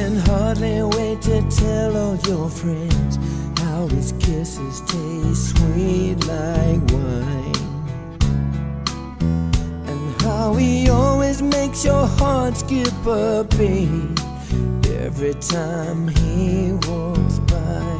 can hardly wait to tell all your friends how his kisses taste sweet like wine, and how he always makes your heart skip a beat every time he walks by.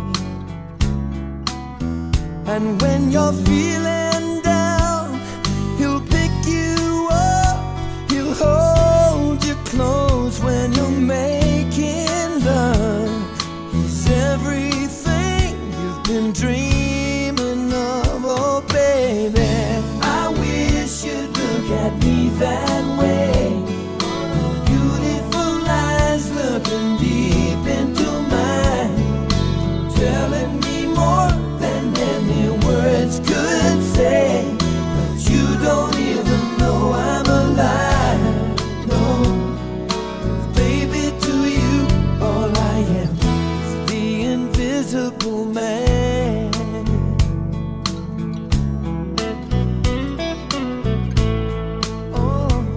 And when you're feeling down, he'll pick you up, he'll hold you close when you're making love. He's everything you've been dreaming of, oh baby. I wish you'd look at me that way. Beautiful eyes looking deep into mine, telling me more than any words could say. But you don't even know I'm alive, no. 'Cause baby, to you, all I am is the invisible man. Oh,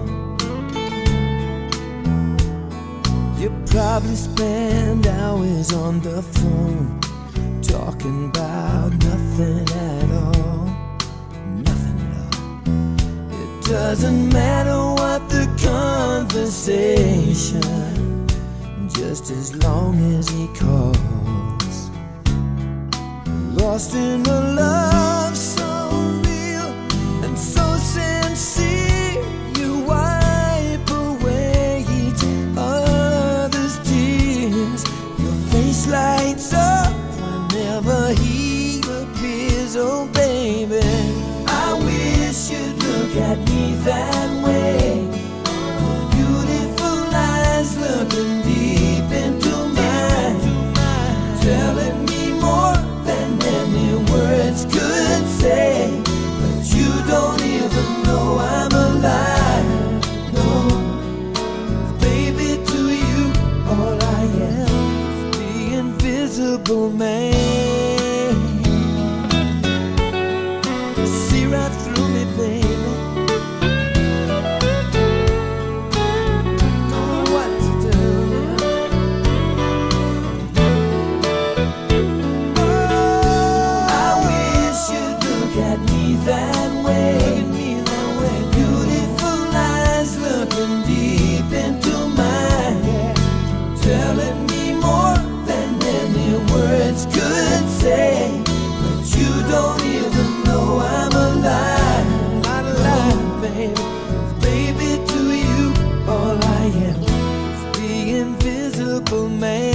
you probably spend hours on the phone talking about nothing at all, nothing at all. It doesn't matter what the conversation, just as long as he calls. Lost in a love so real and so sincere, you wipe away each other's tears. Your face lights up whenever he appears, oh baby. I wish you'd look at me that way. Beautiful eyes looking deep into mine, telling me more than any words could say. But you don't even know I'm alive, no. Baby, to you, all I am is the invisible man. See right through me, baby. Don't know what to do now. Oh, I wish you'd look at me that way. Beautiful eyes looking deep into mine, telling me more than any words could say. But you don't even know I'm alive, not alive, baby. Baby, to you, all I am is the invisible man.